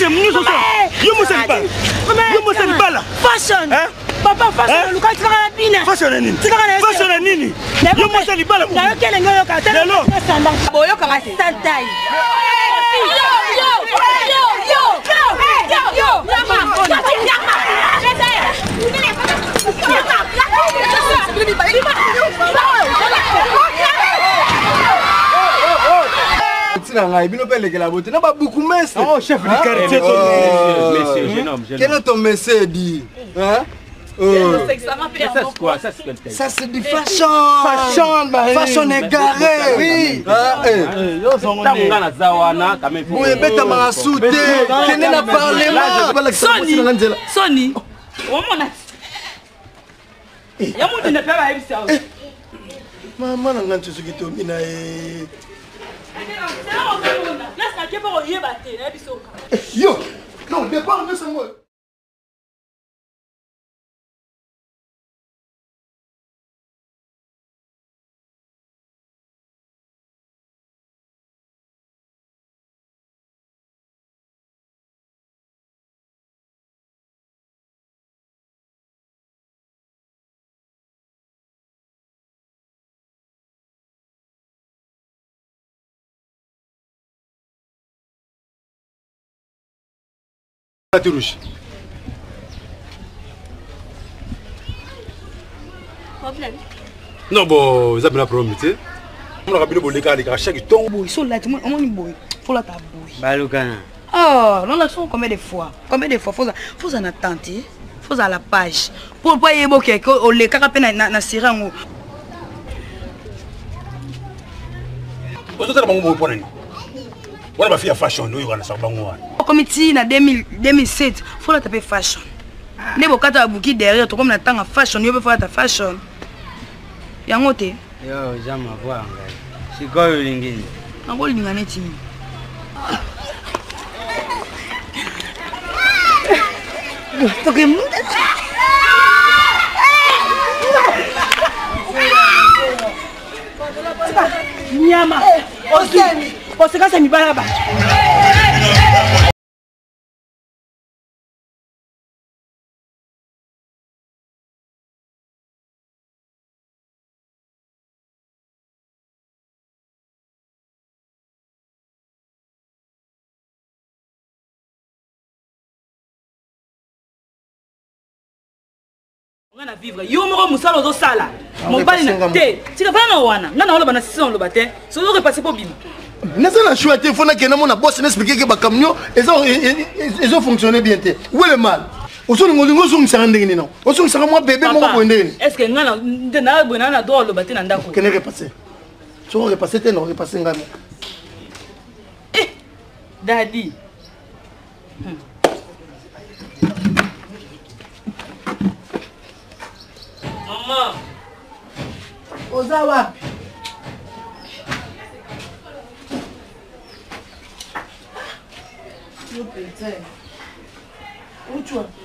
c'est mieux ça. Yo mo c'est pas. Yo mo c'est pas là. Fashion. Papa fashion luka tika na bina. Fashion nini? Fashion nini? Yo mo c'est pas là. Na yo kele ngoyo ka tele. Boyo ka santai. Oh, chef du quartier. Messieurs, jeune homme. Quel est ton message dit? Ça c'est du fashion. Fashion égaré. Oui. Oui, bête m'a sauté. Quel est le parlement? Sony. Ya mutu ne peba ebisa. Maman nanga tsuki to mina e. Laisse na kepo yeba te na biso. Yo, non, départ de ce mot. Problème. Non, bon, ça me problème, tu sais. On a rappelé pour les gars, chaque temps. Boy, so là, on est boy. Faut la ta boy. Balukana. Oh, non, là, combien de fois? Faut en attendre. Faut à la page. Pour pas y évoquer que les carapés na sirango. Vous êtes bon pour nous. On va faire fashion, nous, on a ça bango. Committee na 2007, faut la taper fashion. Ne bo kata buki derrière, to comme na tanga fashion, yo be faut ta fashion. Yango te. Yo, jamais voir ngai. Sikoyo lingine. Nango linga neti. Toke mu. Nyama. Oseni. Oseka mi balaba. On a vivre. Yo moko musala ozo sala. Mon bali na te. Tika bana wana. Ngana wala bana sisi on lo bate. So zo repasser pour bima. N'est-ce pas la chouette, il faut que mon boss n'explique que les camions ils ont fonctionné bien. Où est le mal? Au son de non. Au son de moi bébé mon bonnet. Est-ce que ngana na bona na do lo bate na ndako? Qu'est-ce qui est passé? Tu vas repasser tes non repasser ngana. Eh daddy. Maman. Ozawa. Yo putain. Où tu es?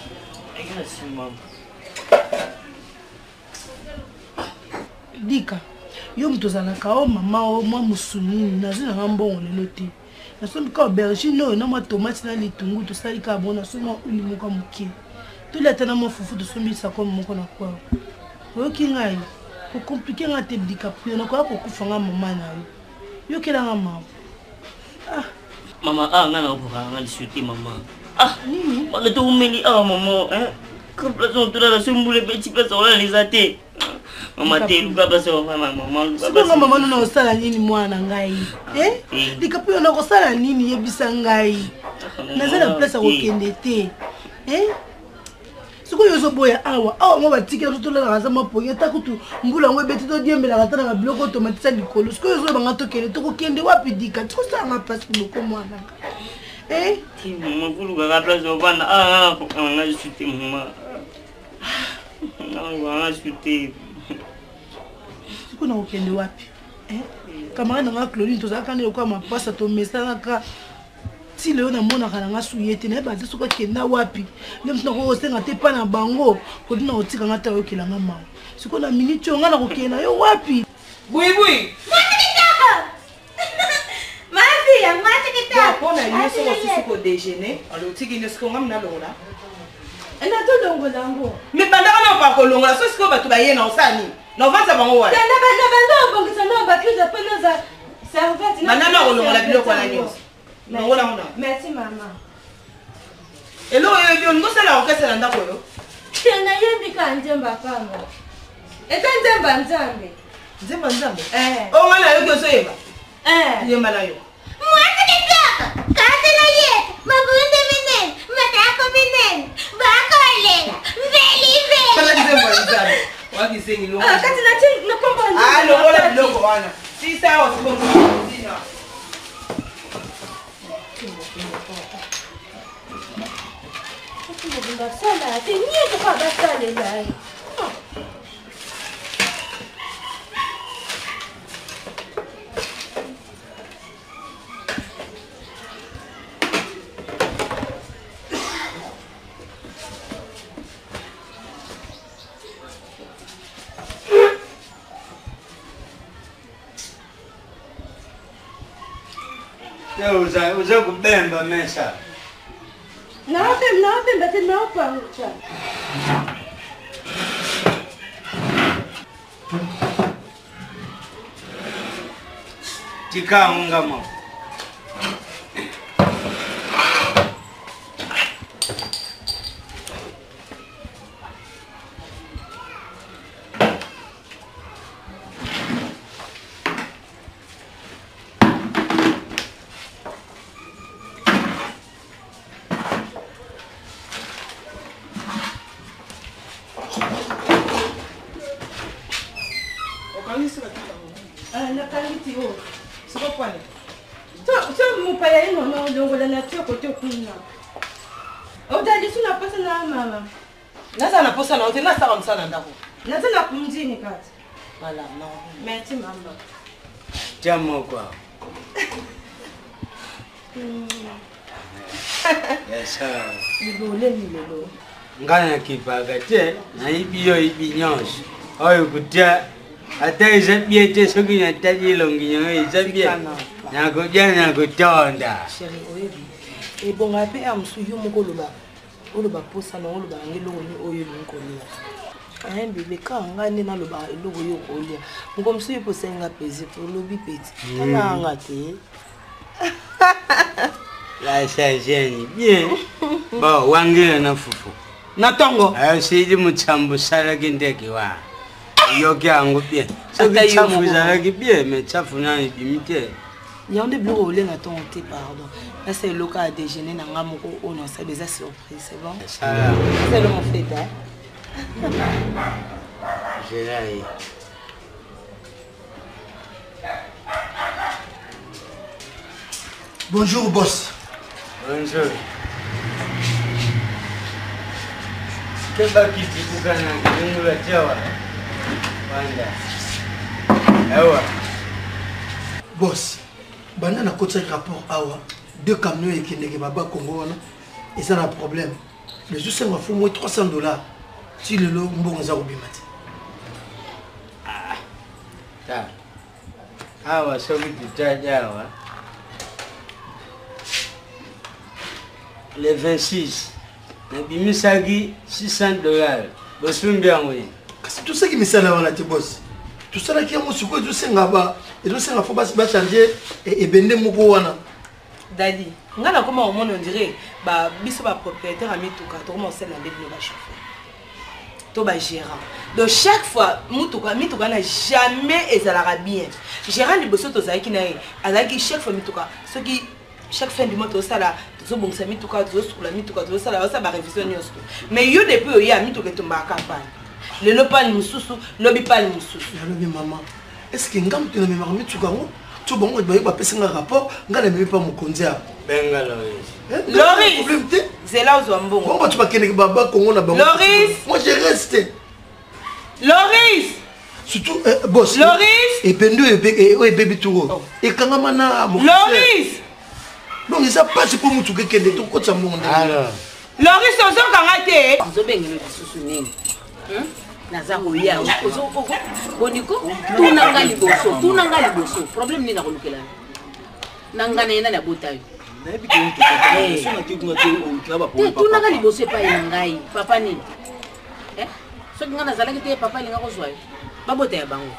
Dika. Yo mtozalaka o mama o mwa musulini nazina ngambongo lelo te. Nasombi ka aubergine no na tomate na litungu to sali ka bona soma ulimuka mukie. Tuleta na mafufu to sombi sa comme moko na kwa. Oki ngai. Ko compliquer nga te Dika pio na kwa ko kufanga mama na yo. Yo kela nga mama. Ah. Mama ngana ko nga disuti mama. Ah, nini? Wala to umeli mama que place tu la sumbule petit place on les até. Mama te luka basi mama Siko mama no sala nini mwana ngai? Dika pio na ko sala nini yebisa ngai? Nazala place ko kende te. Siko yozo boya awa mo batikela to la raza mapoye takutu mbula ngwe beti to diembela katana ka bloko automatique likolo. Siko yozo banga to kende to ko kende wapi Dika? Tiko sa nga passe loko mwana. Maman vous le rappelez au ban on a discuté maman. On a discuté. Siko na ko kende wapi? Camarade nga Claudine to za kana ko ma passa to message ka si le na mona kana nga suyete na ba tsuka kenda wapi ndem tuna ko senga te pa na bango ko dina otika ngata yo kilanga ma siko na minute yo nga na ko kena yo wapi bui bui ma fille ya ma tikita nyonso mosusu kodéjeuner alors otiki nyonso konga mna longola ena tolongola yango me bandaka na opa kolongola so sikoyo bato baye na osala nini na ovanza bango wana na banda obongisa na bakrize mpe noza servete banana kolongola biloko wana nyonso longola ngo na merci mama eloko oyo ebi olingi osala orkestre na ndako oyo nayembika nzemba pamba eza nzemba nzambe nzemba nzambe o ngana yoki osoyeba yemba na yo mwasi kitoko kasela yetu mabunde minene matako minene bakolela mveliveli kala nzemba nzambe wakisengi longo kati nakomba longola biloko wana sisa osibongoina basala te nyeko kwa basalela ye uza kubemba mesa nawapemba te nawapanga tikangamo mopaya ye nono longola na tie kote kuna odalisu na posa na mama naza na posa na ote nasaka mosala na ndako naza na kumzini kati voilà non merci mama tia moko yesa liboleni lelo ngana kipaka te naibi yo ibi nyonso oyo kutia ata ezabie te soki natali elonginyango ezabie nakodia nakotonda chéri oyebi ebonga mpe ya mosu yo moko oloba posa na oloba yango eloko ni oyo elingi kolia bebe kaka ngai nde nalobaka eloko yo kolia moko mosu yo posalinga pezi olobi peti tananga te la sageni bien bo wangile na fufu na ntongo ayosidi mutsambo salaki ndeke wa yoki yango bien soki tsafu ezalaki bien me tsafu nani ebimi te yango nde biloko olenga ntongo te pardon nasa eloko ya déjeuner na nga moko oyo nasaba eza surprise c'est bon c'est le mon fête zelai Bonjour, boss. bonjour kebakiti kukana kilungula chawa wanda ewa Boss, banda na kotsa rapport awa, deux camions ekendeke baba Congo wana, eza na problème. Le jour c'est ma fou moi $300. Si le lot mbongo za kubimati. ta awa soki tutaja awa le 26 nabimisaki $600 bosumbi yango ye Kasi tout ça qui me sert là wana te boss. Tout ça là qui est mon suko ezo senga ba, ezo senga faut ba changer et bende moko wana. dadi nga na koma omona on dirait ba biso ba propriétaire à mituka to koma osala nde bino ba chauffeur to ba gérant donc chaque fois mituka na jamais ezalaka bien gérant liboso tozalaki na ye azalaki chaque fois mituka soki chaque fin du mois tozosala tozobongisa mituka tozosukula mituka tozosala basala barévision nyonso mais yo depuis oya mituka etombaka pane lelo pane mosusu lobi pane mosusu Nalobi maman, est-ce que ngam tu na me marmi tu kango? Tu bon ba ba pesa nga rapport, nga na me pas mon konzi a. benga Loris Loris Problème te? c'est là où on mbongo Bon ba tu ba kene baba Congo na bango. Loris! Moi je reste. Loris Surtout boss. Loris! Et pendo et baby touro. Et kanga mana mo. Loris Donc ça passe pour mutu ke kende to kotsa mbongo. alors Loris ozokanga te ozobengela lisusu nini naza koya boniko tunanga liboso problème nini nakolukelana nanga na yena na bota yo tuna ka liboso epai na ngai papa nini soki ngai nazalaki te papa elinga kozwa yo babota ya bango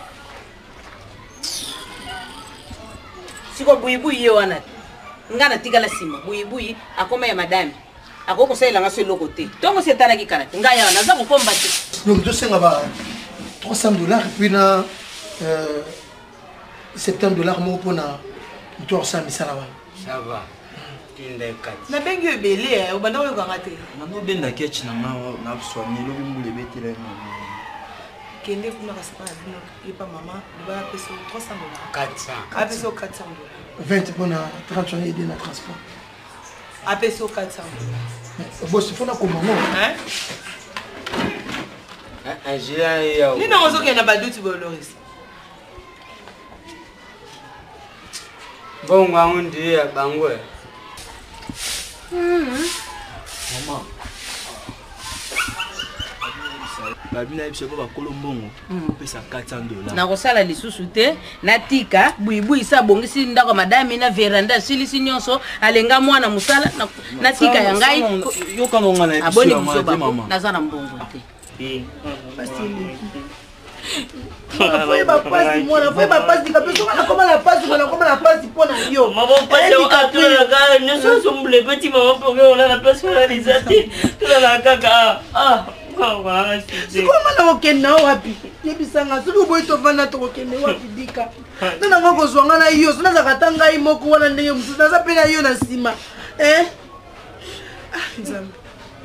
siko buibui ye wana ngai natikala nsima buibui akoma ya madame akoki kosalelanga so eloko te ntongo si etalaki kala te ngai awa naza kokomba te donc tosenga ba $300 puis na $70 moko mpona moto akosala misala wana ça va na bengi ebele obanda oyokanga te nanobenda kechi na nga na soigné lobi mbula ebetela kende kuna kasapa na bino yepa mama loba apesa $300 apesa $400 20 mpona 30 ans ede na transport apesa $400 bosi fona komango nini ozokenda baduti bolorisi bongo angu ndiye bangwe mama babina biso ko bakolo mbongo pesa $400 nakosala lisusu te natika buibui sa bongisi ndako madame na veranda silisi nyonso alenga mwana musala natika ya ngai yokanonga na aboni episode muso ya mama bako naza na mbongo te Foi bapasi mwana, foi bapasi dikapeso na koma na pasi mwana koma na pasi pona yo. Maman pasi atula la ka ne so somble petit maman pour que on a la place pour réaliser. Tula la kaka voilà c'est. Comment na okenda wapi? Yebisanga soki boy to vanda to okende wapi dika. Nana ngoko zwanga na yo, sona za katanga imoko wana ndenge musu naza pena yo na sima. Nzambe.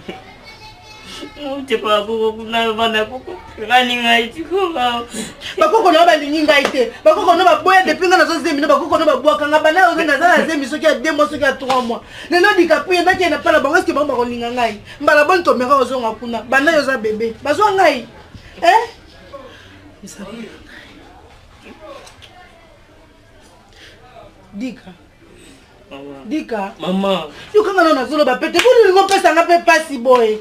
Te pas beaucoup na vanda beaucoup. Rani ngai tiko ba. Bakoko na balingi ngai te. Bakoko na baboya depuis nga na zo zemi na bakoko na babwaka nga bana ozo na za zemi soki ya 2 mois soki ya 3 mois. Lelo dika puye na kena pala bango ski bango bakolinga ngai. Mbala bon to mera ozo nga kuna. Bana yo za bébé. Bazo ngai. Dika. Mama. Dika. Mama. Yo kanga na zolo ba pete. Bulu ngo pesa nga pe pasi boy.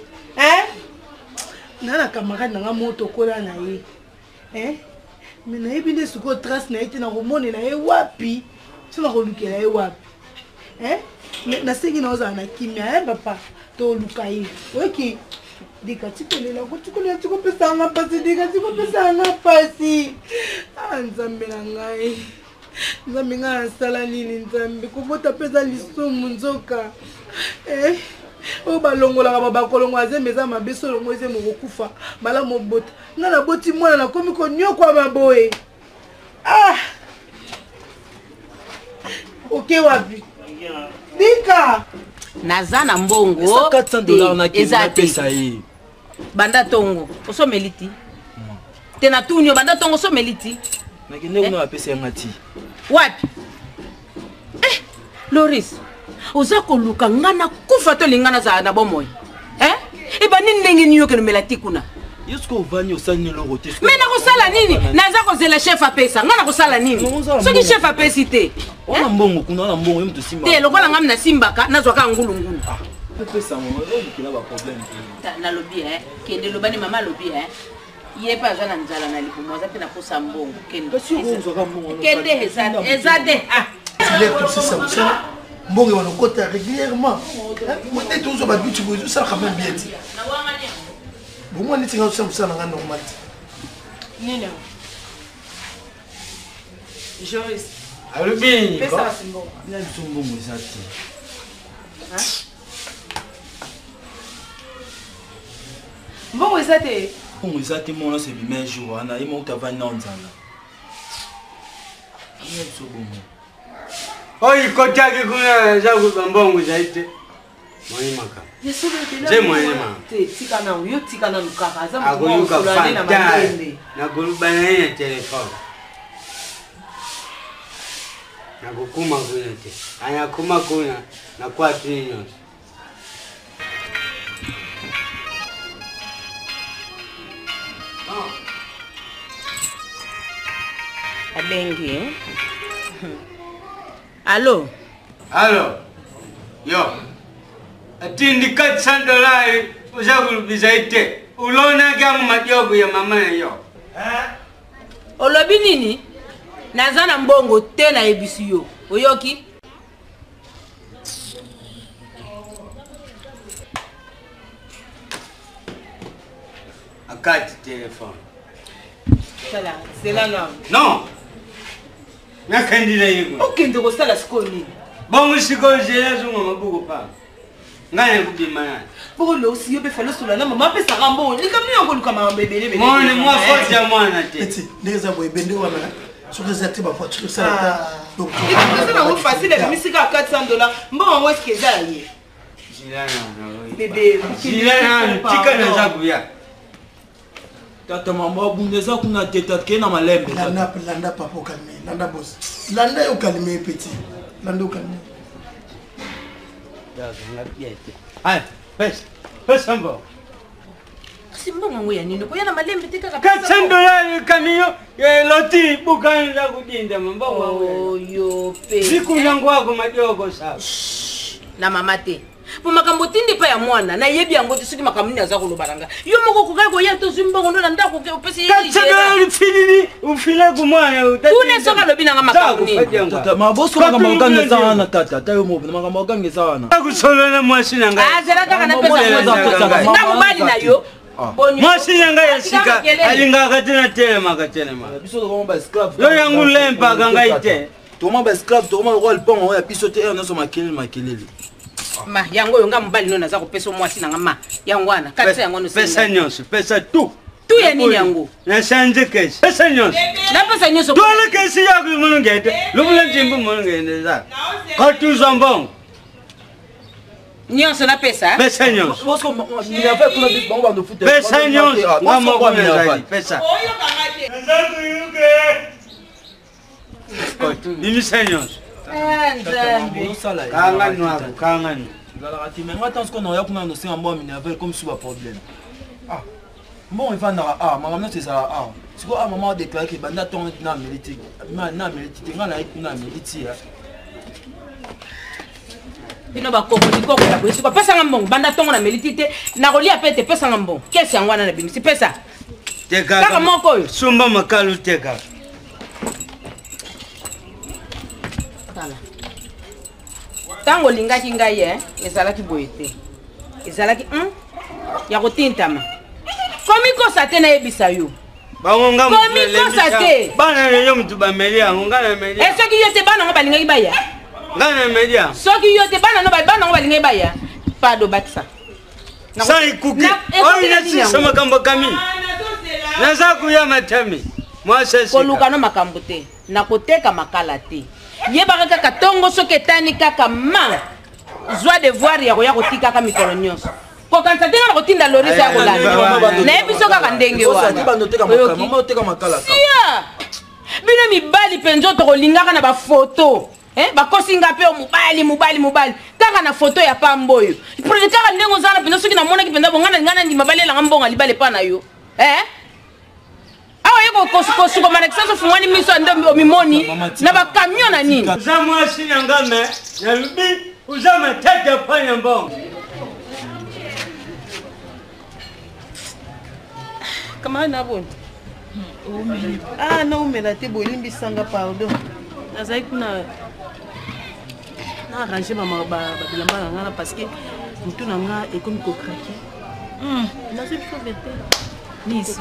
Nana camarade na nga moto kola na ye. Mais na yebi nde suko trace na ete na komone na ye wapi. So na kolukela ye wapi. Na sengi na oza na kimia papa to luka ye. Oki dika tikolela ko tikolela tiko pesa nga pasi dika tiko pesa nga pasi. Nzambe na ngai. Nzambe nga sala nini nzambe ko bota pesa lisumu nzoka. O balongola ka bakolongo azembeza mabeso longo eze mokokufa mala mobota nga na boti mwana na komi ko nyoko maboye oke wapi dika naza na mbongo $400 na kina pesa ye banda tongo osomeliti te na tunyo banda tongo someliti na kende kuna pesa ngati wapi Loris oza koluka nga na kufa to lingana za na bomoy eba nini ndenge niyo ke melati kuna yusko vani osani loko te mena ko sala nini naza ko zela chef a pesa nga na ko sala nini soki chef a pesi te ona mbongo kuna ona mbongo mtu simba te lokola ngam na simbaka nazwaka ngulu ngulu pesa mo okila ba problème na lobi kende lobani mama lobi ye pa zana nzala na lipumo za pe na kosa mbongo kende ezade mbongo wanokota régulièrement moi tout ça ba duty bozo ça quand même bien ti bon moi niti nga ça nga normal nina Joris Alubini pesa simbo na mbongo zati mbongo ezate mbongo zati mona c'est bien jour ana imo utavana nzala yeso bongo Oi kotaki kuna za kubambongo zaite. Moimaka. Yesu bete Je moima. Te tika na uyo tika na lukaka aza Akuyuka mkulane na magende. na kulubana ya telefoni. Na kukuma kuna te. Anya kuma kuna na kwa tinyo. abengi Allo? Allo? Yo. Atindi $400 uza kulubiza ite. Ulona kama majogo ya mama yo. Olobi nini? Naza na mbongo te na ebisi yo. Oyoki? akati téléphone. C'est là non. Non. Nakandila yego. Okende ko sala skoni. Bongo sikolo jela zunga mabuko pa. Ngaya kubima yana. Pour le aussi yo be falo sula na mama pe sarambo. Ni kamni yango luka mama bebele bebele. Mone moi faute ya mwana te. Petit, les aboy bende wana. Sur les actifs à voiture ça. Donc c'est pas facile de musique à $400. Bon on est-ce que ça y est. Bébé, Jilana tika na zakuya. Tata mama bundeza kuna teta kena malembe. Landa papa calme, landa boss. Landa yo calme petit. Landa yo calme. Allez, pesa mbo. Si mbongo ngoya nini ko yana malembe tika ka $400 camion ya loti bukani za kudinda mbongo. Oh yo pe. Siku yangu wako madogo sawa. Na mama te. Po makambo tindi pa ya mwana na yebi yango tsuki makamuni aza kolobaranga. Yo moko kukai ko ya to zimbongo ndo nda ko pesi. $400 fini ufile kumwana utati. Tune soka lobi na makamuni. Tata maboso makambo sana tata tayo mo makambo kange sana. Akusolana mwashina nga. Azera kaka na pesa mo. Na mobali na yo. Mwashina nga yasika alinga katena telema. Biso ko ba scrap. Yo yangu lempa kanga ite. Toma ba scrap toma ko alpongo ya biso te na so makelele. Ma yango yonga mobali no naza ko pesa mwasi na ngama. Yango ana katsa yango no pesa nyonso, pesa tu. Tu ya nini yango? Na shanje keshi. Pesa nyonso. Na pesa nyonso. Dole keshi yako mulungete. Lubula njimbu mulungete za. Katu zombong. Nyonso na pesa? Pesa nyonso. Bosko ni ave kuna bis bango bando futa. Pesa nyonso. Ngamo kwa mezali. Pesa. Oyo kamate. Nzaku yuke. Katu. Nimisa nyonso. Nzambi. Kanga nwako, kanga nwako. Ngala ti menga tant qu'on a kuna no singa mbo minave comme si ba problème. Ah. Bon il va na maman c'est ça siko maman déclaré que banda ton na mérite na mérite ngala na mérite ya. Bino ba koko ni koko ya bwisi ko pesa ngambong banda tongo na mérite na kolia pete pesa ngambong kesi yangwana na bimisi pesa. Teka. Kaka moko yo. Sumba makalu teka. Tango lingaki ngai ezalaki boyete ezalaki ya kotintama komi kosa te na yebisa yo bangonga komi kosa te bana lelo mutu bameli yango ngana meli soki yo te bana ngo balingaki baya ngana meli yango soki yo te bana ngo balingaki baya pado bakisa sa ikuki oyo nasisa makambo kami naza kuya matami koluka no makambo te nakoteka makala te yebaka kaka tongo soki etani kaka ma zwa devoir ya koya kotika kaka mikolo nyonso kokanisa te nga na kotinda lorisa ya kolanda nayebi so kaka ndenge wana bino mibali mpenza tokolingaka na bafoto bakosi nga mpe mobali kaka na foto ya pamba oyo kaka ndenge ozala mpenza soki namonaki mpenza bongana nga nandima balelanga mbonga libala epa na yo awa yeko kosuko manekisa so fungwani miso ande omimoni na bakamio na nini za mwasi na ngame na lubi uza matata panya mbongo kamara na boni na umela te bolimbisanga pardon nazali kuna na arrange babilamba na ngana parce que mutu na nga ekomi kokrake nazwi biso vete niso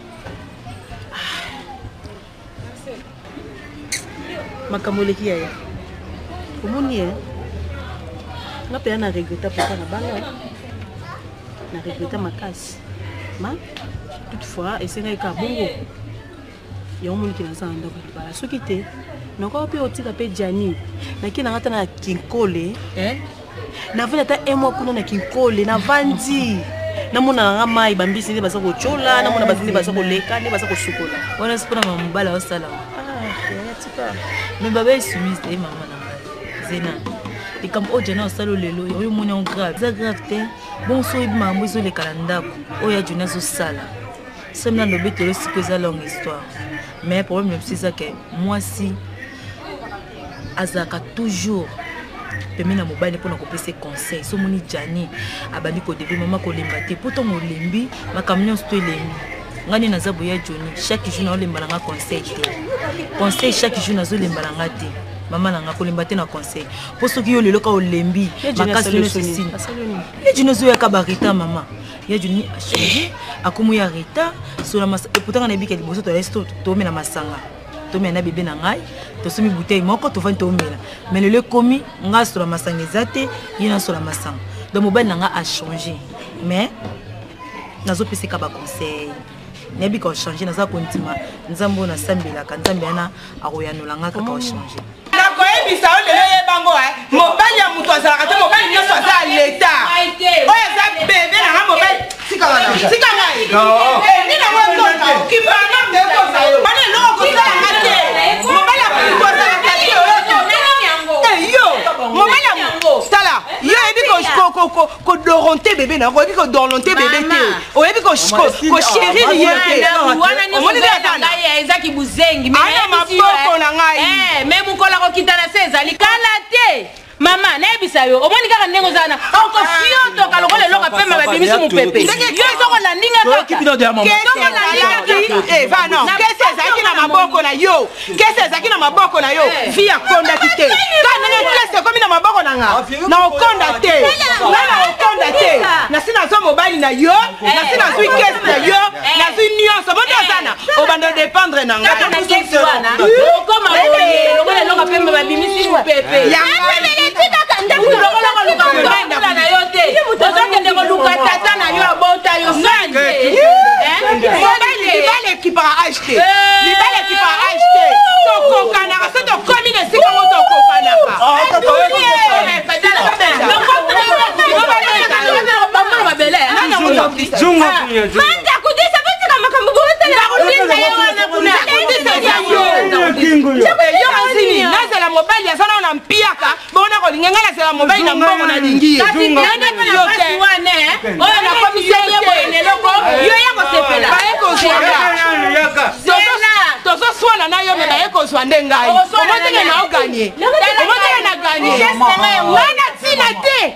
makambo eleki yaya omoni nga mpe na regreta papa na banga na regreta makasi ma toutefois esengaki kaka bongo yango moniki naza na ndako libala soki te nakoka mpe otika mpe jani naki nanga ata na kinkole navandi ata 1 mois kuna na kinkole navandi namona nanga mai bambisi nde baza kocola namona basi nde baza koleka nde baza kosukola wana siponanga mobala osala tika me baba esumisi te mama na ngai zena likambo oyo jana osala lelo oyo omoni yango grave eza grave te bon so oyebi makambo ezoleka na ndako oyo ya joni azosala somi na lobi tolo siko eza longue histoire mais problème na biso eza ke mwasi azalaka toujours pembe na mobali mpona kopesa conseil so omoni jani abandi kodebe mama kolemba te po ntongo olembi makambo nyonso to elembi ngani naza boya joni chaque jour naolemba nanga conseil te conseil chaque jour nazolemba nanga te maman nanga kolemba te na conseil po soki yo lelo ka olembi makasi lelo sesini ye jino zo ya kabarita maman ya jini a changer akomu ya reta sur la masa et pourtant on a bien liboso to resto to mena masanga to mena bébé na ngai to somi bouteille moko to vant to mena mais le komi nga sur la masanga ezate yena sur la masanga donc mobile nanga a changer mais nazo pese ka ba conseil nebi ko changer naza kontima nzambo na sambela ka nzambe ana akoyanola nga ka changer koyebisa o lelo yebango mobali ya mutu azalaka te mobali nyonso aza ya leta oyo aza bebe nanga mobali tika ngai ninango ezota okimana ndekoza yo bana eloko kosalaka te mobali ya mutu azalaka te yo mobali ya mutu tala yo oyebi kodoronte bebe nango oyebi kodoronte bebe te oyebi koshérir ye te omoni ezaki buzengi aya maboko na ngai me mukola kokitana se ezali kala te mama nayebisa yo omoni kaka ndenge ozala okofiotoka lokola eloko pema babimisi mopepe yo ezokolandinga kese ezalaki na maboko na yo kese ezalaki na maboko na yo vi akondaki te ka ndenge kese ekomi na maboko na nga na okonda te na okonda te nasi nazwa mobali na yo nasi nazwi kese na yo nazwi nyonso boto ozana obanda dépendre na nga okoma lokola eloko pema babimisi mopepe tata na yo abota yo libala ekipaka acheté libala ekipaka acheté tokokanaka so tokomi na esika ngo tokokanaka nazela mobali azana na mpiaka bona kolinga nga nazela mobali na mbongo na lingi oyo nakomisi eloko yo ya kosepela tozoswana na yo me baye kozwa nde ngai omotenge na oganye omotenge na ganye nana tina te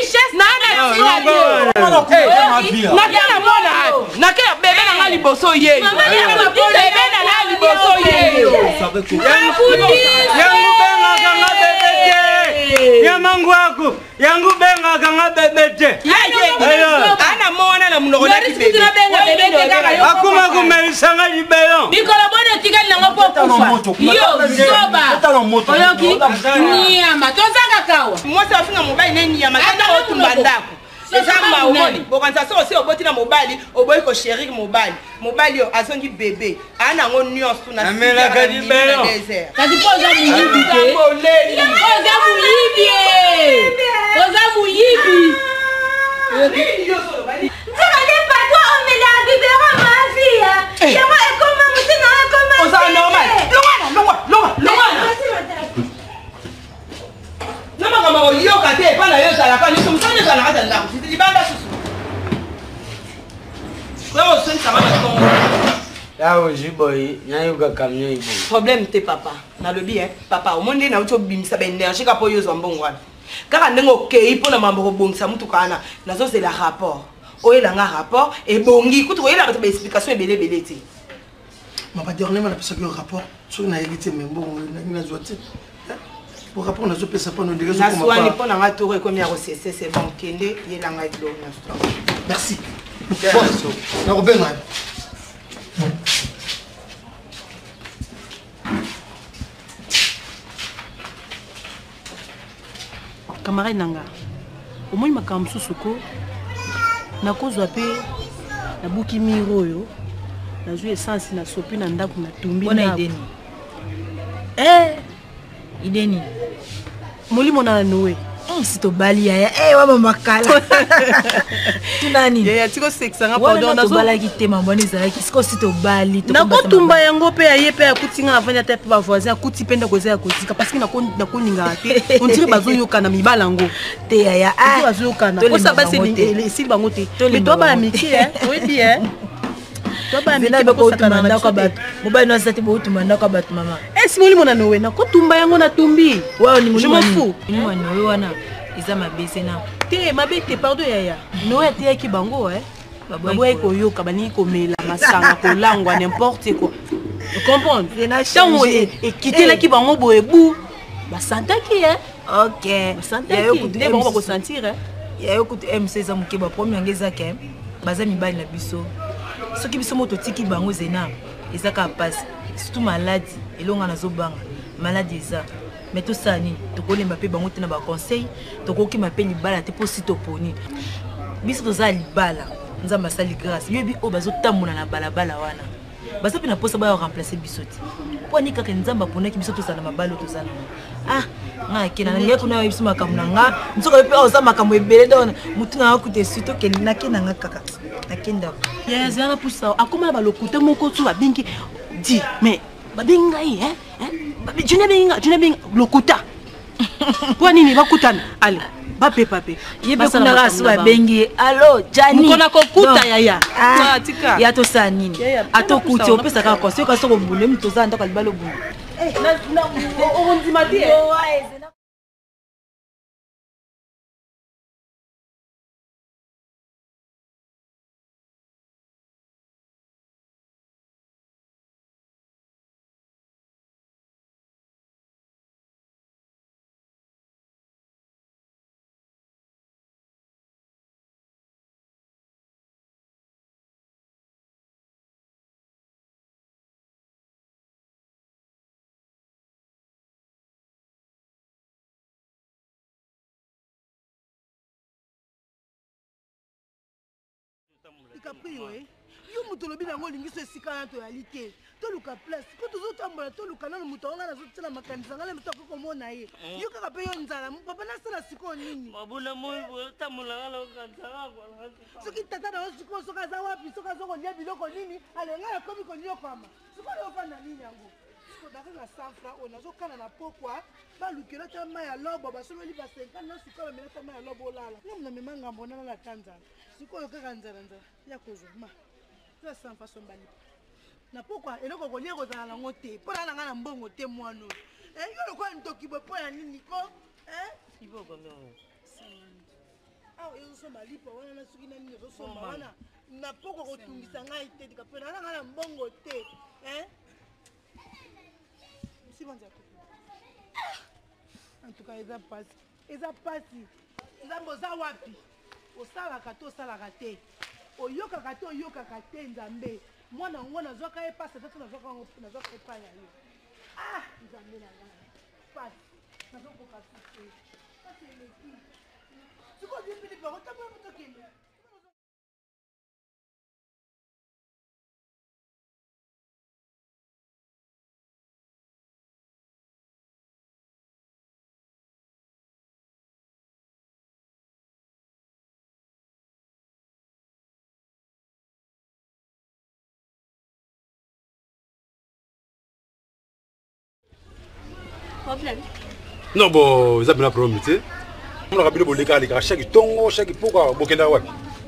nakela mona nakela bebe na nga liboso ye bebe na nga liboso ye yamangu wako yangu benga kanga bebete ana mona na mnoko na kibebe akuma kumelisanga libelo bikola bona tikali na ngopo kufa yo zoba oyoki nyama tozaka kawa mwasi afinga mobali ne nyama tata otumba ndako ezamba omoni bokanza so aussi oboti na mobali oboyi ko chérir mobali yo azongi bébé ana ngo nyonso na amela kadibelo kasi poza muyibi oza muyibi Zagale pas toi on me l'a libéré ma vie. Yama et comment mutina comment. Oza normal. Longwana. Nama kama oyoka te pa na yo sala ka niso msanya sala ka ndako. Libanda susu. Kwa o sensa mama tongo. Yawo jiboyi nyayuka kamyo ibo. Problème te papa. Na lobi papa o monde na ucho bimisa ba énergie ka po yo zo mbongwana. Kaka ndengo kei pona mambo bongisa mutu kana nazo c'est la rapport oyela nga rapport et bongi kutu oyela ba explication ebele te mama dernièrement na pesa que rapport sur na hérité mais bon na zoati pour rapport na zo pesa pas no dégage comme pas na pona nga tour comme ya recc c'est bon kende yela nga ilo na merci na robena camarade nanga omoni makambo mosusu ko nakozwa mpe nabuki miro oyo nazwi essence na sopi na ndako na tumbi mpona ideni ideni molimo na noe si tobali yaya wa mamakala tunani yaya tiko seksanga pardon tobalaki te mambo ezalaki siko si tobali nakotumba yango mpe aye mpe akutinga avandi ata mpe bavoisin akuti mpe ndako eza ya kotika parce que nakoningaka te ondire bazoyokana mibala yango te yaya bazoyokana posa basi esili bango te me tobala mike oyebi mobali no asati boutuma ndako ya bato mama esimoli mona nowe nakotumba yango natumbi je m'en fous nowe wana eza mabe sena te mabe te pardon yaya nowe ateyaki bango baboyaki koyoka baningi komela masanga kolangwa n'importe quoi comprendre ntango ekitelaki bango boye bu basantaki ok nde bango bakosantire yayo kutu mc eza moke bapromi yango ezake baza mibali na biso soki biso mo totiki bango zena eza kaka mpasi surtout maladi elonga nazobanga maladi eza mais tosala nini tokolemba mpe bango te na baconseil tokokima mpe libala te mpo si toponi biso tozala libala nzambe asali grâce yoyebi oyo bazotambola na balabala wana baza mpe na mposa baya remplace biso te mpo ani kaka nzambe aponaki biso tozala na mabala oyo tozala na nga akena nangai kuna oyo biso makambo na nga nsoka mpe oza makambo ebele dona motu na nga kuta esu tokende nakenda nga kaka nakendako ezalaka mposa akoma na balokute moko so babengi di mais babengi ngai juna benga lokuta mpo nini bakutana ale bapepa pe yebe kuna rasu babengi allo jani mukona kokuta yaya ya tosala nini atokuti opesa kaka kosi oka soko bule mtu ozala ndako libala obule okondima te Caprio yo mutu lobi nango lingiso esika na to yali te toluka place ko tozotambola toluka nano mutu anga nazotela makanisa ngale mutu akokomona ye yo kaka mpe yo nzala papa nasala sikoyo nini mabula moi botambola ngala okanzala soki tata na yo sikoyo soki aza wapi soki azokolia biloko nini alenga nakomi koniokwama sikoyo ofanda nini yango daka na 100 francs oyo nazokana na pokwa balukela ta mai ya lobo basololi ba 50 na sikoyo bamela ta mai ya lobo olala ngamu na mema ngambo nana na tanzana sikoyo kaka nzala ya kozwa ma ya 100 francs ombali na pokwa eloko kolia kozala nango te mpo na nanga na mbongo te mwana oyo yo lokola ntoki boye mpo ya nini ko awa ezosomba lipa wana na soki na nini ezosomba wana na pokwa kotungisa ngai te tika mpe nanga na mbongo te en tout cas eza pasi nzambe oza wapi osalaka te osalaka te oyokaka te oyokaka te nzambe mwana ngo nazwaka ye pasi te nazwaka epai ya yo nzambe na ngai pasi nazokoka te pasi eleki sikoyo bimbili bango taboya motokende problème. Non, bon, ça me l'a promis, tu sais. On a rappelé pour les gars, chaque tongo, chaque pourquoi, bokenda wapi.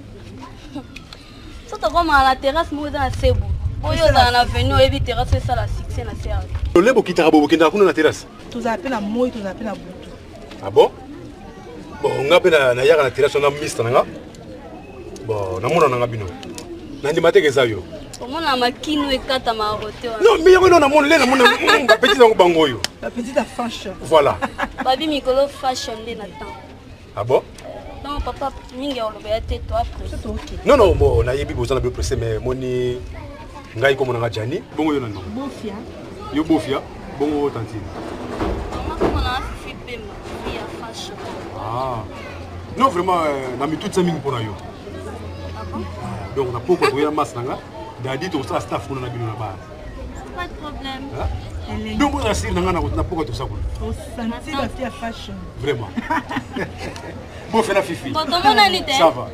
Ça te comme à la terrasse, moi dans la Cebu. Oyo dans l'avenue, et puis terrasse, ça la succès na serre. Le bokita bokenda kuna na terrasse. Tous appellent à moi, tous appellent à Boutou. Ah bon? Bon, on a appelé na yaka na terrasse, on a mis nanga. Bon, na mona nanga bino. Na ndimate keza yo. Comment la makino ekata ma roté. Non, mais on a mon lait, on a petit dans bangoyo. La petite fashion. Voilà. Babi mikolo fashion de Nathan. Ah bon? Non, papa, mingi on le été toi après. C'est OK. Non, non, bon, on a yebi besoin de pressé mais moni ngai comme on a jani. Bongo yo non. Bofia. Yo bofia, bongo tantine. Maman comme on a fait bema, via fashion. Ah. Non, vraiment na mi toute ça mingi pour na yo. Ah bon? Donc on a beaucoup de masse nanga. Dadi to sa staff kuna na bino na ba. Pas de problème. Donc on a sir nanga na pourquoi tout ça quoi. Au senti la fille fashion. Vraiment. Bon fait la fifi. Bon comment on a été? Ça va.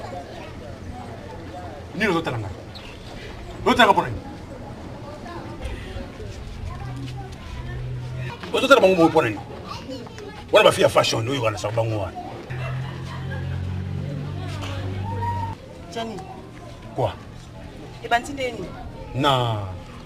Ni le autre nanga. L'autre pour ni. L'autre bango pour ni. Wala ba fille fashion no yona sa bango wa. Jani. Quoi? Et bantindeni. Non.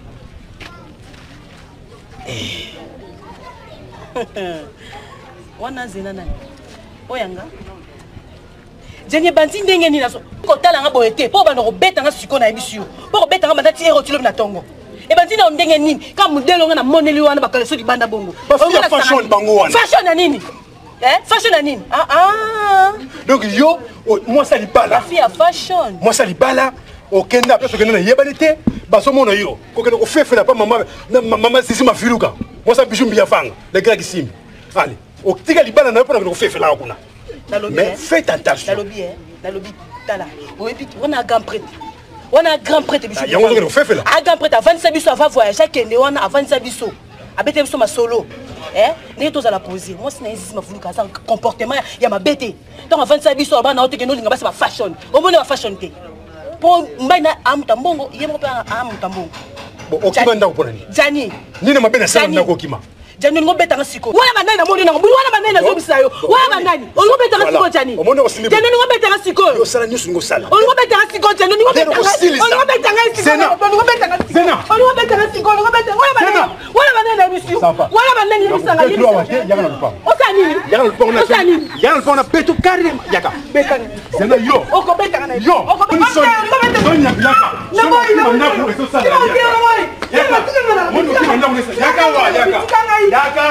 Wana zena nani? Oyanga. Jani bantindenge ni naso. Kotala nga boyete po bana ko betanga siko na ebisio. Po ko betanga mandati ero tilo na tongo. Et ben tina ndenge nini quand modèle on a moneli wana bakala so libanda bongo. Fashion bango wana. Fashion na nini? Fashion na nini? Donc yo moi ça libala. La fille à fashion. Moi ça libala. Okenda place okenda na yebalite baso mona yo. Kokenda ko fefe na pa maman sisi mafiluka. Moi ça bijou mbia fanga. Les gars qui sim. Allez, otika libala na yo pona ko fefe la kuna. Mais faites attention. La lobby tala. On a grand prêtre. On a grand prêtre bijou. Ya on ko fefe la. A grand prêtre avant ça biso avant voyager kende wana avant ça biso. Abete biso ma solo. Né tous à la poser. Moi c'est n'existe ma voulu ça comportement il y a ma bête. Donc avant ça biso ba na ote kende linga ba c'est fashion. On mona fashion te. Pour mbana amutambongo yemo pa amutambongo. Bon okima ndako pona ni. Jani. Nini mabena sana ndako okima. Jani ngo beta ngasiko. Wala bandani na moni na ngo. Wala bandani na zobisa yo. Wala bandani. Ngo beta ngasiko Jani. Jani ngo beta ngasiko. Yo sala nyusu ngo sala. Ngo beta ngasiko Jani ngo beta ngasiko. Ngo beta ngasiko. Zena. Ngo beta ngasiko. Zena. Ngo beta ngasiko. Ngo beta. Wala bandani. Wala bandani na bisu. Wala bandani ni bisanga yi. Yaka na lupa. Osani. Yaka na lupa na. Yaka na lupa na peto carrément. Yaka. Beta. Zena yo. Oko beta na. Yo. Oko beta. Sonia yaka. Na boy na boy. Eso sala. Yaka. Mono kimanda unesa. Yaka wa yaka. Yaka.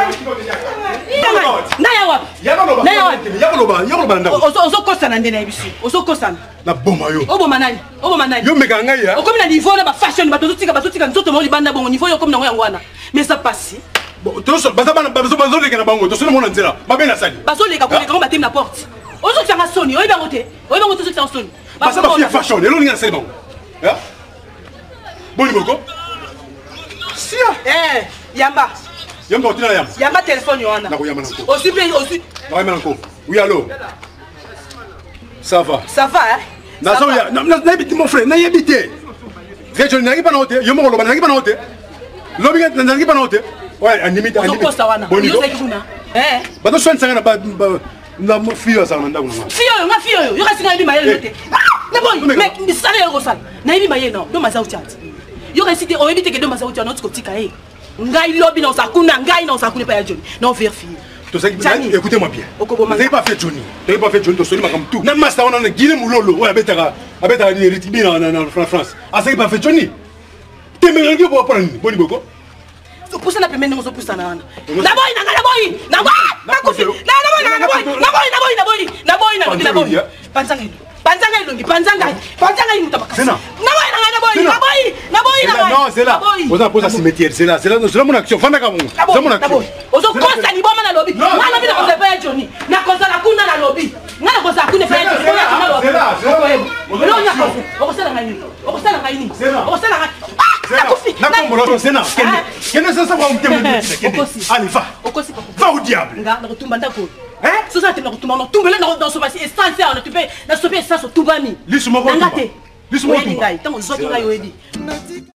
Naya wapi? Naya wapi? Yaka ndako. Ozo kosana ndena bisu. Ozo kosana. Na boma yo. Oboma nani? Oboma nani? Yo meka ngai ya. Okomi na niveau na ba fashion batozo tika nzoto mo libanda bongo niveau yo comme na ngo wana. Mais ça passe. Bon, toso bazabana bazo leka na bango. Toso mona nzela. Babena sali. Bazo leka ko leka ko batem na porte. Ozo tanga soni, oyi bango te. Oyi bango tozo tanga soni. Basa ba fia fashion. Elo ninga sali bango. Ya? Boni moko. Sia. Yamba. Yamba otina yamba. Yamba téléphone yo wana. Nako yamba nako. Aussi bien aussi. Nako yamba nako. Oui allô. Ça va. Ça va hein? Nazo ya, na yebiti mon frère, na yebiti. Vejo na ngipa na hote, yo moko loba na ngipa na hote. Lobi na ngipa na hote. Ouais, animite. Ozo kosa wana. Yo sai kuna. Bato soin sanga na mo fio sa na ndako na. Fio yo. Yo kasi na yebi mayele te. Na boy, mais ni sala yo kosala. Na yebi mayele non. Do maza uchati. Yo kasi te o yebi te ke do maza uchati not ko tika e. Ngai lobi na osakuna, ngai na osakuna pa ya Johnny. Non vérifier. Écoutez-moi bien. Vous n'avez pas fait Johnny. Vous n'avez pas fait Johnny. Vous n'avez tout. Même si on a Guinée Moulolo, ouais, avec Ritibi en France. Ah, ça n'est pas fait Johnny. Tu me regardes pour prendre. Boni Boko. Pour ça, on a pu mener nos opus à Nana. Non, c'est là. Vous avez posé à cimetière. C'est là mon action. Fanda Kamon. C'est mon action. Vous avez posé à Niboma na lobby. Non, la vie n'a pas Johnny. N'a pas la kuna na lobby. N'a pas la kuna fait Johnny. C'est là. Non, il y a pas. On sait la gagne. On sait la gagne. On sait la gagne. Allez, va. Va au diable. Hein? Ça, c'est notre tout le monde. Tout le monde dans ce passé. Et sans ça, on a tout payé. On a tout payé ça sur tout bami. Laisse-moi voir. Laisse-moi voir.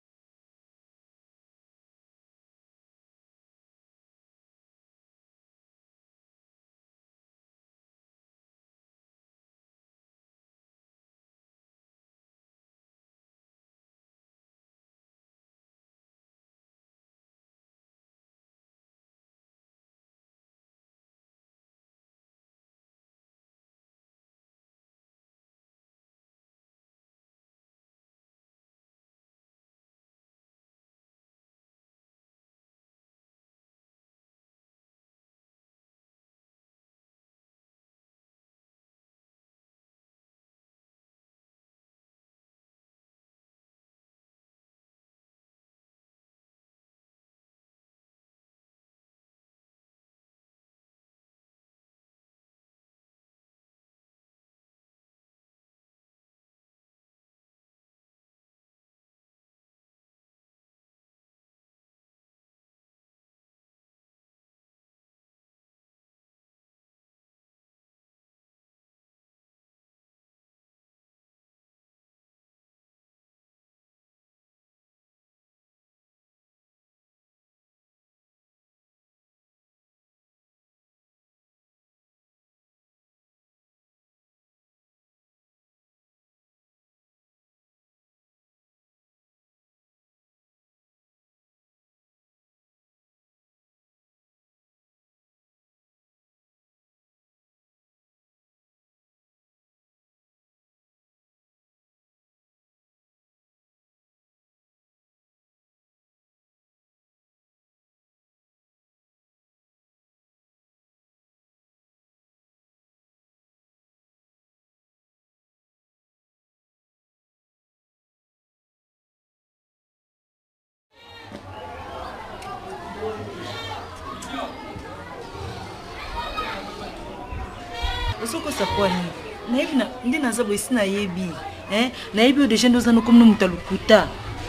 Soko saponi. Nayebi na ndi nazabo isi na yebi. Nayebi o deja ndoza no comme no mutalukuta.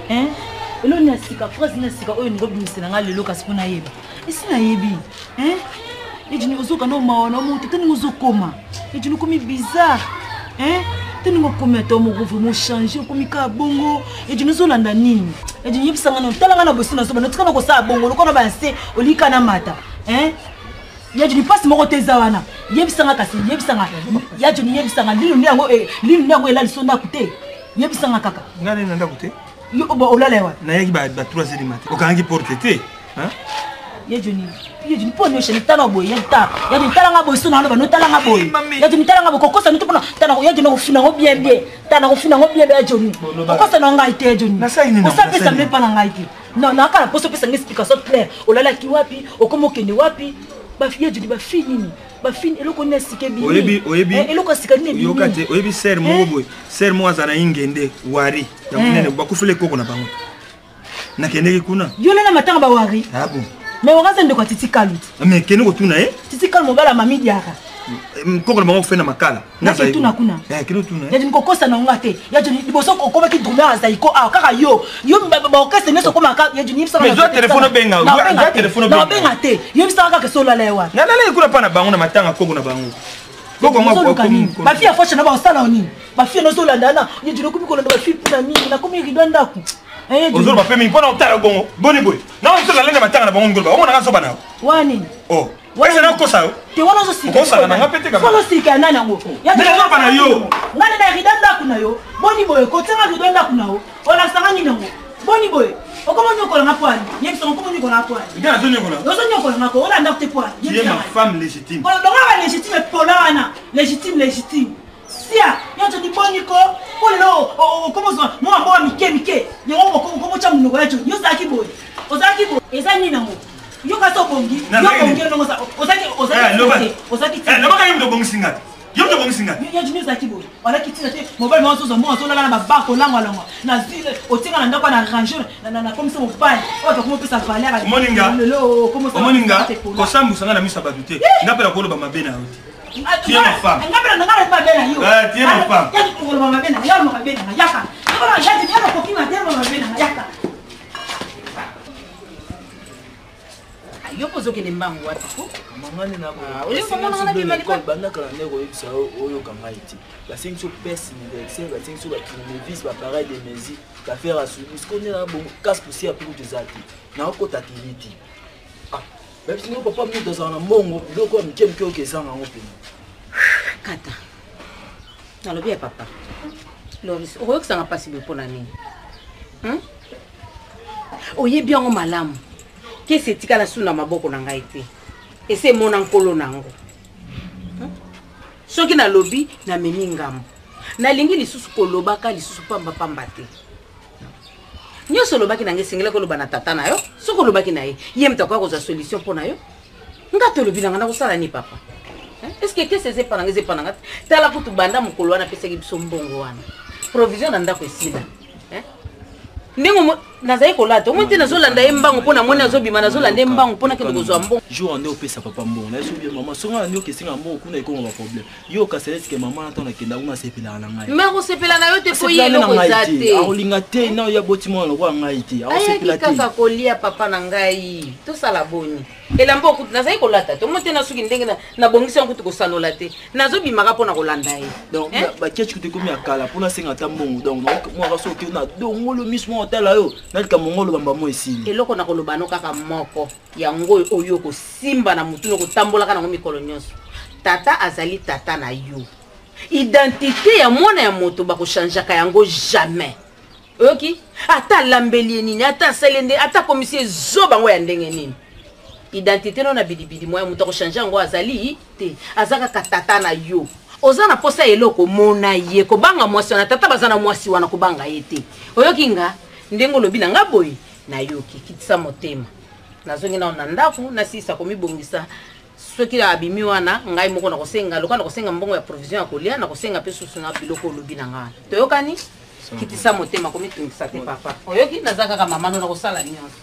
Elo ni asika phrase na sika oyo ngo bimisela nga lelo kasi pona yebi. Isi na yebi. Ejini ozoka no maona mo tete ni ozokoma. Ejini komi bizarre. Teni ngo komi ata mo vraiment changer komi ka bongo. Ejini zolanda nini? Ejini yebisanga no talanga na bosina so bana tikana ko sa bongo lokona ba nse olika na mata. Yajuni pasi moko teza wana. Yebisanga kasi yebisanga. Yajuni yebisanga linu nyango ela lisonda kute. Yebisanga kaka. Ngale nanda kute? Yo bo olalewa. Na yaki ba 3h du matin. Okangi porte te. Yajuni poni osheni tana boy yanta. Yajuni talanga boy sona no bano talanga boy. Yajuni talanga bo kokosa nitu pona tana yajuni ofina ngo bien bien. Tana ofina ngo bien bien yajuni. Kokosa no ngai te yajuni. Osa pesa me pa ngai te. Non na kala poso pesa ngi explication claire. Olala ki wapi? Okomo kende wapi? Ba fille du ba fini ba fini eloko na sike bi oyebi eloko sika ne bi yokate oyebi ser mo boy ser mo azana ingende wari ya munene ba kufule koko na bango na kende kuna yole na matanga ba wari bon mais wakaza ndeko titi kalut mais kende ko tuna titi kal mo bala mami diaka koko na bango fena makala na sai tuna kuna kende tuna ya ndiko kosa na ngate ya joni liboso ko ba ki drummer zaiko kaka yo ba okase neso ko maka ya joni yipsa mais zo telephone benga zo telephone benga na benga te yipsa kaka so la lewa na lele kuna pana bango na matanga koko na bango koko ngwa ko ba fia fashion na ba sala oni ba fia no so landa na ya joni ko biko ba fia puna nini na komi ridonda ku ozolo ba pemi mpona otala gongo boni boy na on sala lenda matanga na bango ngolba o mona ka so bana wani Wese na kosa yo. Te wana zo sika. Kosa na ngapete kama. Solo sika nana ngo. Ya te na bana yo. Ngana na ridanda kuna yo. Boni boy ko tanga ridanda kuna yo. Ona sanga ni ngo. Boni boy. Okomo nyoko na kwani. Yebisa okomo nyoko na kwani. Ida zo nyoko na. Zo nyoko na ko. Ona ndakte kwani. Tu es ma femme légitime. Ona donga légitime polana. Légitime. Sia, yacho di boni ko. Polo okomo zo. Mo ambo mike. Yo okomo cha munoko yacho. Yo zaki boy. Ozaki boy. Eza ni nango. Yo kaso bongi. Yo bongi no ngosa. Ozaki. No baka yimdo bongi singa. Yimdo bongi singa. Yo jini zaki boy. Wala kitina te mobile mo so zo la na bako langwa. Na zile otinga na ndako na ranger na comme ça mo pan. O to komo pesa valeur. Moninga. Ko sambu sanga na misa badute. Ngapela ko lo ba mabena uti. Tu es ma femme. Ngapela ngara ba bena yo. Tu es ma femme. Ya ko lo ba mabena. Ya mo mabena. Yaka. Ko na jadi ya ko kima te mo mabena. Yaka. Yo pozo ke nembango wapi ko mangane na ko oyo komona na bima ko banda kala ndeko yebisa oyo kanga iti la cinq pèse universelle la cinq ba tournevis ba pareil de musique ba faire à soumis ce qu'on est là bon casse poussière pour des artistes na ko tatiliti même si nous papa mi dans un mongo loko mkem ko ke sanga ngopi kata nalobi ya papa Loris oyo kusanga pasi bepona nini oyebi yango malamu Qu'est-ce que tu as sur la maboko na ngai te? Et c'est mon ankolo nango. Soki na lobby na memi ngam. Na lingi lisusu kolobaka lisusu pamba te. Nyoso lobaki na ngesengela koloba na tata na yo. Soko lobaki na ye. Ye mtakwa ko za solution pona yo. Ngato lobi na ngana ko sala ni papa. Est-ce que c'est pas ngeze pa ngata? Tala kutu banda mukolo wana pesa ki biso mbongo wana. Provision na ndako esida. Ndingo nazai kolata omonte nazolanda embango pona mona azobima nazolanda embango pona kende kozwa mbongo jour ande opesa papa mbongo na yeso bien maman songa ndio kesinga mbongo kuna iko ba problème yo ka selesi ke maman atona kenda una sepela na ngai mais ko sepela na yo te ko yelo ko zate aolinga te na ya botima na kwa ngai te aosepela te kaka kolia papa na ngai to sala boni elambo okuti nazai kolata to monte na suki ndenge na bongisa okuti ko sanola te nazobima ka pona kolanda ye donc ba kechi kuté komi akala pona senga ta mbongo donc moi ka soki na dongo le mismo hôtel ayo nalika mongolo bamba mo esili eloko na koloba no kaka moko yango oyo ko simba na mutu no ko tambola kana ngo mikolo nyonso tata azali tata na yo identité ya mwana ya moto ba ko changer ka yango jamais oki ata lambeli nini ata selende ata komisie zoba ngo ya ndenge nini identité no na bidibidi moya mutu ko changer ngo azali te azaka ka tata na yo ozana posa eloko mona ye ko banga mwasi na tata bazana mwasi wana ko banga yete oyoki nga ndengo lobi na ngaboy na yoki kitisa motema nazongi na ndako na sisa komibongisa soki la abimi wana ngai moko na kosenga lokana kosenga mbongo ya provision ya kolia na kosenga pe susu na biloko lobi na nga toyokani kitisa motema komitungisa te papa oyoki nazaka kama mama na kosala nyonso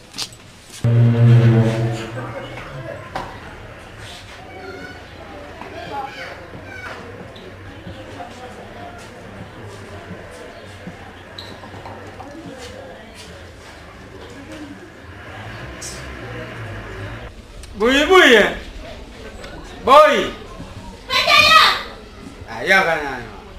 Bouille. Boy. Ayakana.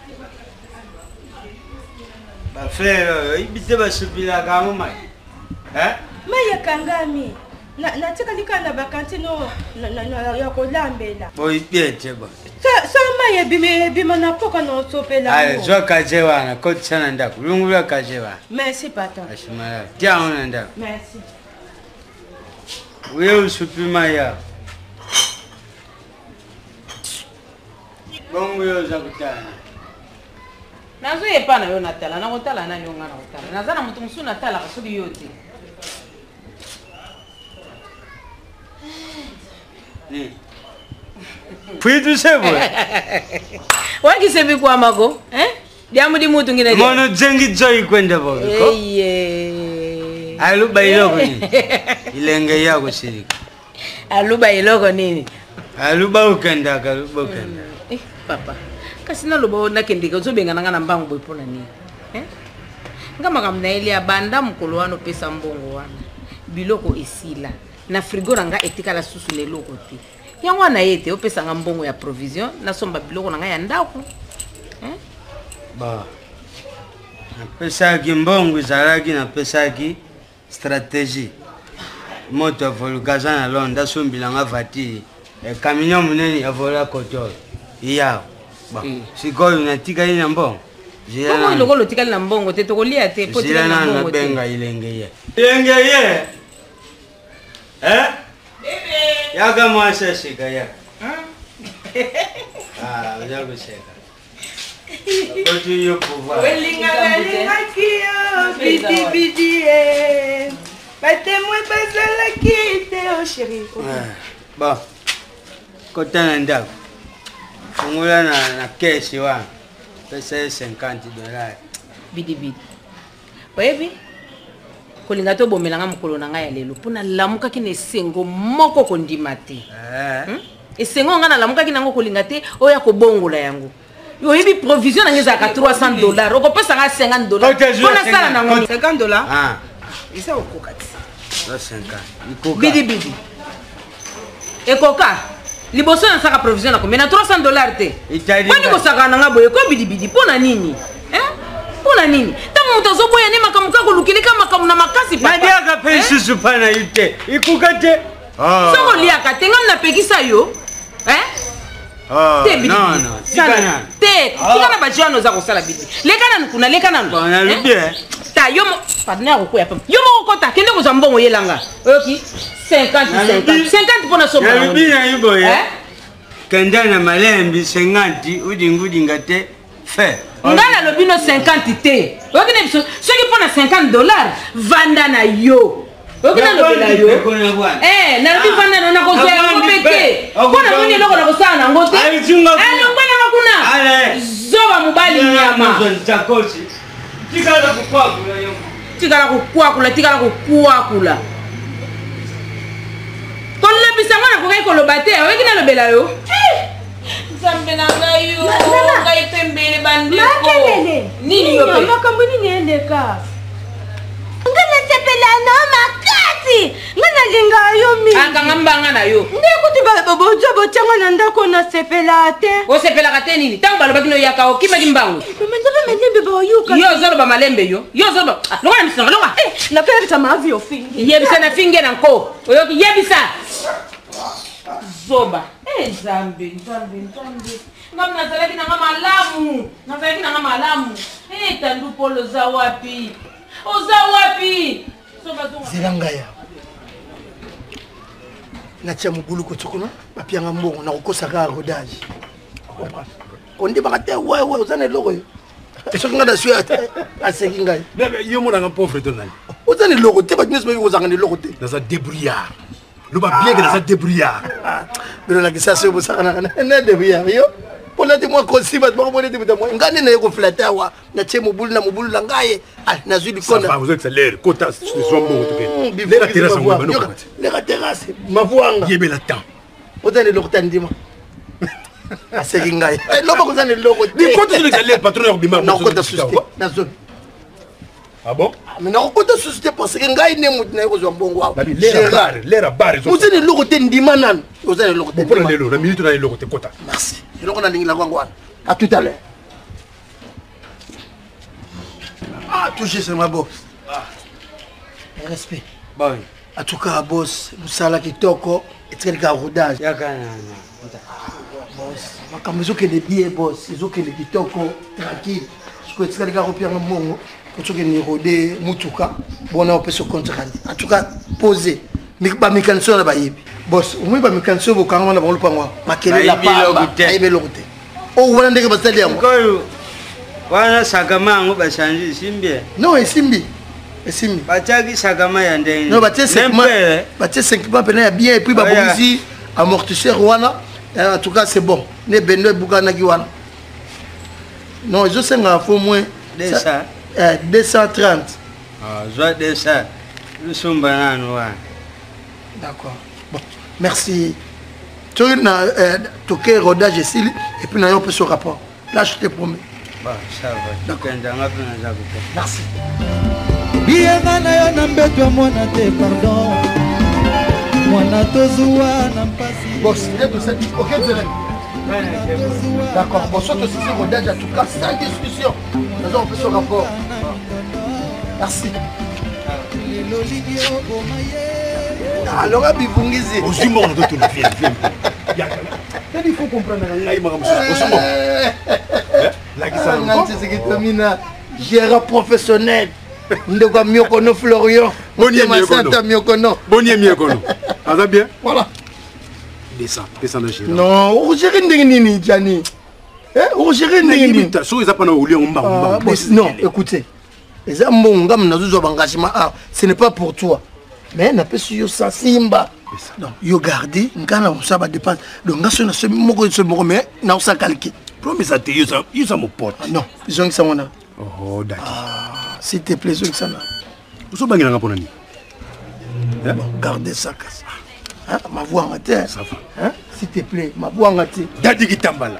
Ba frère, ibite ba supila kama mai. Maya kangami. Natika likana bakantino ya kolambela. Boy piete ba. Sama ya bima na poka no sopela. Allez, je kajewa na kote sana ndako. Lungula kajewa. Merci papa. Ashimara. Tiens on ndako. Merci. Wewe usupima ya. Bongo yo za kutana. Nazo yepana yo natala, na kotala nani onga na kotala. Nazana mutu musu natala kasudi yote. Puis tu sais moi. Wangi sebi kwa mago, Diamu di mutu ngine. Mono jengi joy kwenda bobo. Aluba iloko nini? Ilenge yako shirika. Aluba iloko nini? Aluba ukenda. Papa. Kasi na luba nakendika uzobenga nanga na mbangu boyipona nini? Ngama kamna ile abanda mukolo wano pesa mbongo wana. Biloko esila. Na frigo nanga etikala susu ne loko te. Yango na yete opesa nga mbongo ya provision na somba biloko nanga ya ndako. Ba. Na pesa ki mbongo zaraki na pesa ki stratégie. Moto volugaza na londa sombila nga vati. Camion muneni avola koto. Iya. Ba. Sikoyo natika ina mbongo. Comment le rôle tikali na mbongo te to kolia te po tikali na mbongo te. Benga ilengeye. Ilengeye. Bebe. Yaga mwasha shika ya. Uja kushika. Kotu yo pouvoir. Welinga kiyo bidi bate moi bazala kite oh chérie. Ba. Kota na ndako. Fungula na keshi wangu. Pesa $50. Bidi. Wewe kolinga to bomelanga mukolo na ngai ya lelo pona lamuka kine sengo moko kondima te. Esengo nga na lamuka kinango kolinga te oya kobongola yango. Yo yebi provision ngeza ka $300. Okopesa nga $50. Pona sala nango $50. Isa okokati. La 50. Ikoka. Bidi. Ekoka. Liboso na saka provision na combien na $300 te. Kwani ko saka nanga boye ko bidi pona nini? Pona nini? Tango mutazo boye ne makamuka ko lukilika makamu na makasi papa. Nadia ka pesi supana yute. Ikukate. Soko lia katenga na pekisa yo. Te bidi. Non. Tikana. Tikana ba jano za ko sala bidi. Lekana nkuna lekana. Bona lubi Ta yo mo padna ko ya papa. Yo mo ko ta kende ko zambongo yelanga. Oki 50 pona somo. Ya lubi na yubo ya. Kenda na malembi 50 udinga te fait. Ngala lobino 50 te. Okine biso soki pona $50 vanda na yo. Okina lobela yo. Na lobi vanda na ko zoya ko peke. Pona moni loko na ko sala na ngote. Ngwana makuna. Zoba mubali nyama. Tikala kukwakula. Kolle bisangana ko kai kolobate. Okina lobela yo. Zambe na ngayo, ngai pembele bandeko. Nini yo pe? Makambo nini endeka? Ngana sepela na makasi. Ngana linga yo mi. Anga ngambanga na yo. Ndekuti bojo bochanga na ndako na sepela te. O sepela kate nini? Tango baloba kino yakao kima kimbangu. Menzabe malembe ba yuka. Yo zolo ba malembe yo. Yo zolo. Lokana misanga loka. Na pere ta mavi ofingi. Yebisa na finge na nko. Oyoki yebisa. Zoba. Zambi. Ngam nazalaki na ngama malamu. Tandu polo za wapi? Oza wapi? Zelangaya. Natia mugulu kotsokona, bapianga mbongo na kokosaka rodage. Onde bakate wewe uzane logo. Soki nga na suya aseki ngai. Yo mona nga pauvre tonali. Uzane logo te ba nyesme uzanga ni logo te. Naza débrouillard. Luba bien que naza débrouillard. Bino la kisa sebo sakana na débrouillard yo. Pona te moi konsiba ba mo te moi. Ngani na yeko flata wa na tie mobulu la ngaye. Na zuli kona. Ça va vous êtes l'air kota so mbongo to pe. Les terrasse mo ba no. Les terrasse mavuanga. Yebe la temps. Uzane logo tandima. Aseki ngai. Lobo kuzane logo te. Ni kota le salaire patron ya bima. Na kota suste. Na zone. Ah bon? Mais non, on a société parce que ngai ne mut na ko zo mbongo. L'air à barre. Vous êtes le côté ndimanan. Vous êtes le côté. Pour la minute on a le côté kota. Merci. Et donc on a lingi la kwangwa. À tout à l'heure. Ah, toucher c'est ma boss. Respect. Bon. En tout cas, boss, nous sommes kitoko et très rodage. Boss, quand vous avez des billets, boss, vous avez des kitoko tranquille. Je peux être repère le monde. Vous avez des rodés, mutuka. Bon, on peut se contraindre. En tout cas, posez. Mais pas mécanicien là-bas. Boss, vous n'avez pas mécanicien, vous quand on a le pangois. Ma quelle est la part? Aïe, l'autre. Oh, vous avez des batailles. Wana sakama ngo bashanji simbi. Non, simbi. Simbi. Bachaki sakama ya ndenge. Non, batie 5 mois. Batie 5 mois pena bien et puis ba bonzi amortisseur wana. En tout cas, c'est bon. Ne bendo bukana ki wana. Non, je sais nga faut moins 230. Ah, je 200. Le somba nanu wa. D'accord. Bon, merci. Tu as toqué rodage ici et puis on peut ce rapport. Là, je te promets. Bah, ça va. D'accord. Merci. Bienga na yo na mbeto mwana te pardon. Mwana tozua na mpasi. Boss, OK, d'accord. Bon, soit aussi c'est rodage en tout cas sans discussion. Nous avons fait ce rapport. Merci. Alors, Abibungizi. Aussi bon de tout le film. Il faut comprendre. Gérant professionnel. Ndeko Miokono Florian. Bonnier Miokono. Bonnier Miokono. Ça va bien? Voilà. Descends de chez non, on gère Ndini, Gianni. On gère Ndini. Non, écoutez. Ce n'est pas pour toi. Mais on peut suivre ça, Simba. Donc, yo garder, on ça va dépendre. Donc, on a ce mot, mais on a calqué. Promets ça, tu es mon pote. Non, ils ont que ça. Oh, d'accord. S'il te plaît, ils ont que ça. Vous avez un peu de bon, gardez ça. Hein? Ma voix en terre. Ça va. Hein? S'il te plaît, ma voix en terre. Dadi qui t'emballa.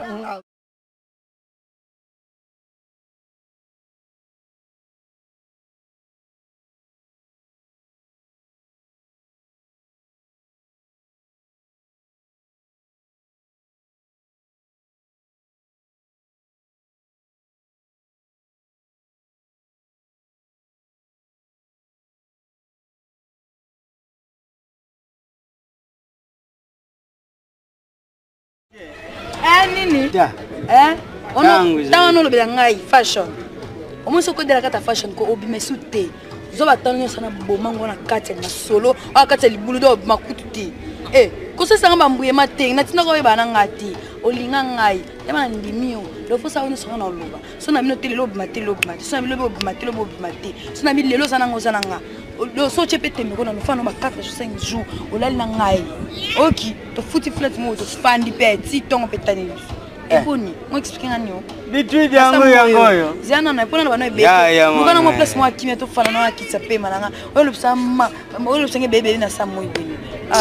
Nini? Ono lobela ngai fashion. Omonso ko dela kata fashion ko obimesu te. Zoba tano sana bomango na kati na solo, akati libulu do makutu te. Ko se sanga bambuye mateng na tina ko bana ngati. Olinga ngai. Yama ndimio. Lo fosa ono sona na loba. Sona mino tele lobi matelo lobi mate. Sona mino lobi matelo lobi mate. Sona mino lelo sana ngozana nga. Le so chepete me kona mfano ma 4 5 jours olali na ngai. Oki to futi flat mo to fandi pe ti tongo petani. Eboni mo explique ngani yo. Bitwi yango yo. Ziana na pona bana bebe. Mukana mo place mo akime to fana na kitsa pe malanga. Olo psama olo psenge bebe na samo ibeni.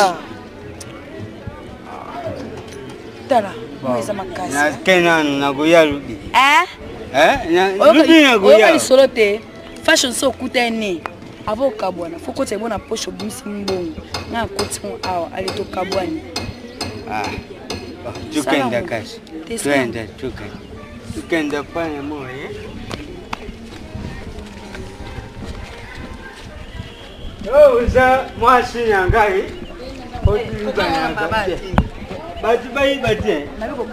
Tala. Mweza makasi. Na kena na goyalubi. Lubi na goyalubi. Solo te. Fashion so kutene. Avant kabwana faut que tu aies poche au bimsi mbongo na koti mo awa ali to kabwani tukenda kashi tukenda pana moye uza mwasi nyangai bati bayi bati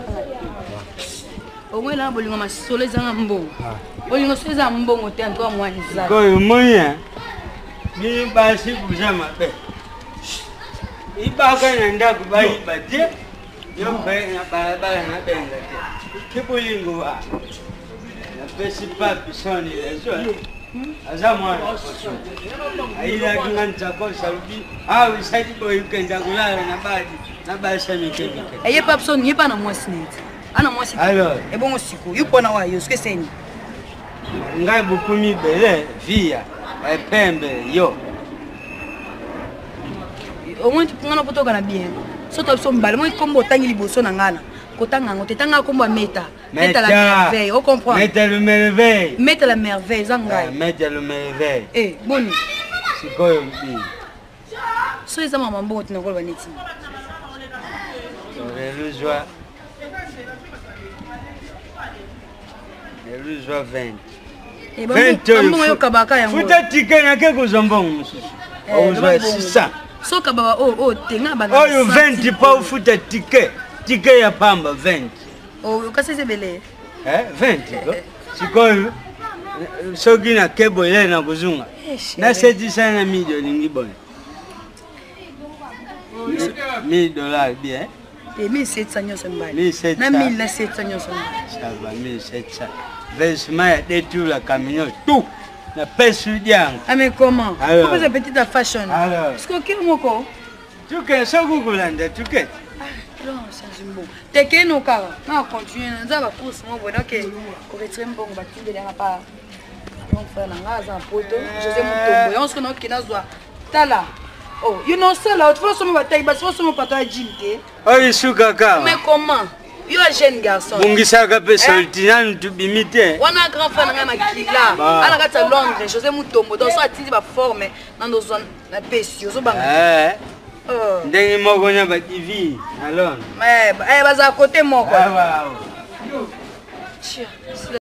omwela bolingo masolo ezanga mbongo bolingo so eza mbongo te antoa mwanza koyo moya ni basi kuzama pe ibaka nenda kubai bati yo pe na barabara na benga te kibulingo na pesi papi soni lezo azamwa aila kinganja ko salubi isaidi boy kenda kulala na basi mikenge aye papi soni yepa na mwasi net ana mwasi ebongo siku yupo na wayo ske seni ngai bukumi bele via pembe yo au moins tu prends na poto kana bien so to so mbale moi kombo tangi liboso na ngana kotanga ngo tetanga komba meta meta la merveille on comprend meta le merveille meta la merveille zangai meta le merveille boni sikoyo mbi so eza mama mbongo tinakola neti le joie 20 mbongo yokabaka yango futa tike nake kuzombongo mususu ozwa 600 soka baba tenga bana oyo 20 pa ufuta tike ya pamba 20 okasese bele 20 sikoyo soki na kebo ile na kuzunga na seti sana milioni ngibona $1000 bien 1700 nyonso mbali na 1700 nyonso mbali ça va 1700 versement ya détour camion tout na pesu diang mais comment pourquoi cette petite fashion parce que quel moko tu que ça goulanda tu que non c'est bon teke no kara na continuer na ba course mo bona que ko retirer mbongo ba tinde la pa on fait na ngaza poto José Mutombo on se no kinazwa tala oh you know ça là tu vois somme bataille bas somme pata jinte oh suka ka mais comment yo jeune garçon bungisaka pe soltinane tubimite wana grand frère nga makila ala kata Londres José Mutombo donc so atindi ba forme na ndo zone na pesi yo so banga ndenge moko nya ba TV na Londres baza côté moko